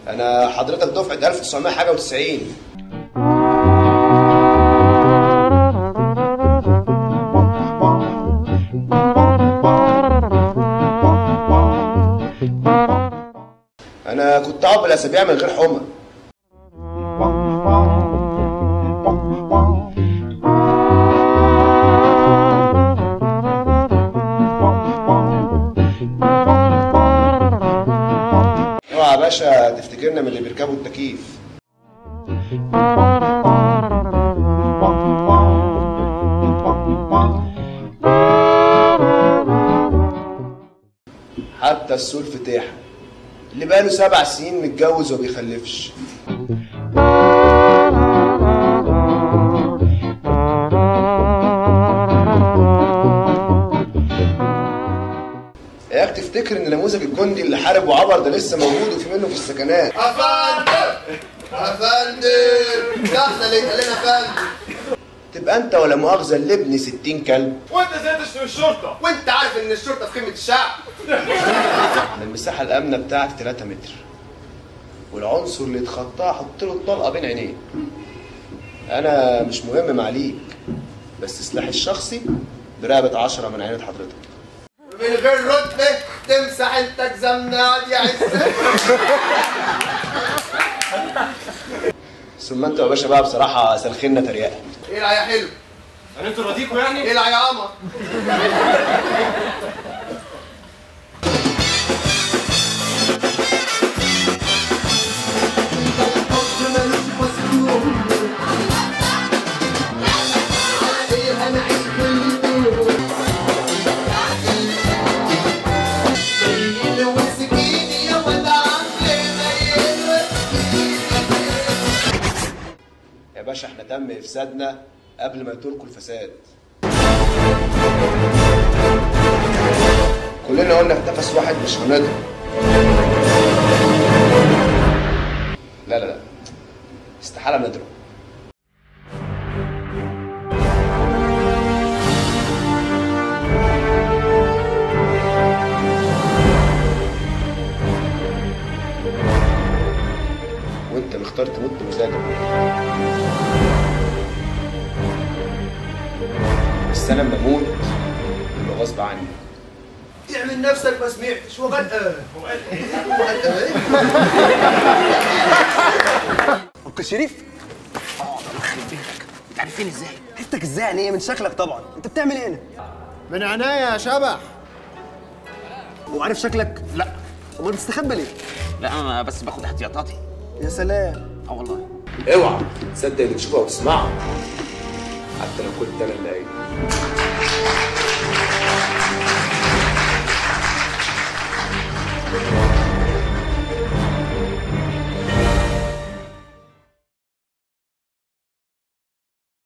انا حضرتك دفعه 1900 حاجه و90. انا كنت اقعد بالاسابيع من غير حمى. اوعى يا باشا تفتكرنا من اللي بيركبوا التكييف. حتى السول فتاح اللي بقاله 7 سنين متجوز وبيخلفش. اياك تفتكر ان نموذج الجندي اللي حارب وعبر ده لسه موجود وفي منه في السكنات. افندم ده احنا اللي اتقالنا افندم. تبقى انت ولا مؤاخذه اللي ابن 60 كلب. وانت ازاي تشتم الشرطه؟ وانت عارف ان الشرطه في قمه الشعب. انا المساحه الامنه بتاعتي 3 متر، والعنصر اللي اتخطاه حط له الطلقه بين عينيه. انا مش مهم معليك، بس سلاحي الشخصي برقبه 10 من عينة حضرتك. من غير رتبه تمسح انت زمناد يا عزت. ثم انت يا باشا بقى بصراحه سلخنا تريقه. العب يا حلو. يعني انتوا راضيكوا يعني؟ العب يا قمر. يا باشا احنا تم افسادنا قبل ما يتركوا الفساد. كلنا قلنا في نفس واحد مش هنضرب. لا لا لا، استحالة نضرب. وانت مختار تموت بمزاجك، بس انا لما اموت يبقى غصب عني. تعمل نفسك ما سمعتش. هو قال هو قال ايه؟ انكل شريف. الله يخرب بيتك، انت عارفين ازاي؟ عرفتك ازاي يعني؟ ايه من شكلك طبعا. انت بتعمل ايه هنا؟ من عناية يا شبح. وعارف شكلك؟ لا. امال بتستخبى ليه؟ لا انا بس باخد احتياطاتي. يا سلام. والله. اوعى تصدق اللي تشوفه وتسمعه حتى لو كنت انا اللي قايل.